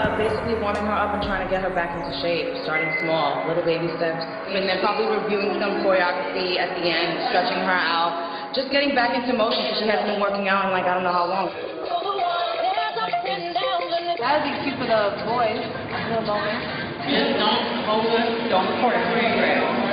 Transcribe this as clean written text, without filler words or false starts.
basically warming her up and trying to get her back into shape, starting small, little baby steps. And then probably reviewing some choreography at the end, stretching her out, just getting back into motion because she hasn't been working out in like I don't know how long. That would be cute for the boys. A little moment. Just don't record a choreograph.